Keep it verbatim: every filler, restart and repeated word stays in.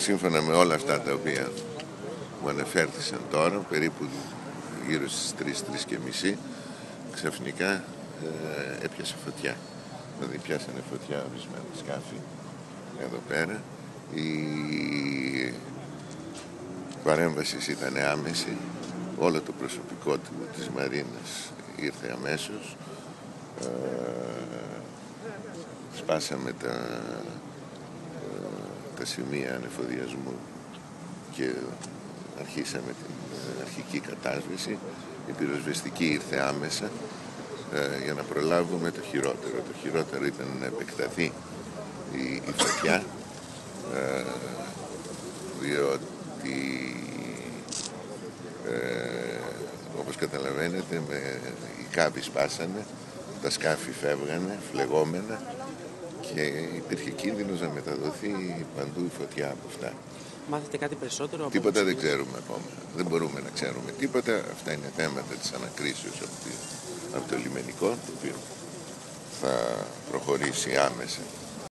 σύμφωνα με όλα αυτά τα οποία μου αναφέρθησαν τώρα, περίπου γύρω στις τρεις, τρεις και μισή, ξαφνικά ε, έπιασε φωτιά. Δηλαδή πιάσανε φωτιά ορισμένα σκάφη εδώ πέρα. Η παρέμβαση ήταν άμεση. Όλο το προσωπικό του, της Μαρίνας ήρθε αμέσως. Ε, σπάσαμε τα, ε, τα σημεία ανεφοδιασμού και αρχίσαμε την αρχική κατάσβεση. Η πυροσβεστική ήρθε άμεσα ε, για να προλάβουμε το χειρότερο. Το χειρότερο ήταν να επεκταθεί η, η φωτιά, ε, διότι ε, όπως καταλαβαίνετε με, οι κάβοι σπάσανε, τα σκάφη φεύγανε φλεγόμενα και υπήρχε κίνδυνος να μεταδοθεί παντού η φωτιά από αυτά. Μάθετε κάτι περισσότερο από Τίποτα δεν ξέρουμε ακόμα. Δεν μπορούμε να ξέρουμε τίποτα. Αυτά είναι θέματα της ανακρίσεως από το, από το λιμενικό, το οποίο θα προχωρήσει άμεσα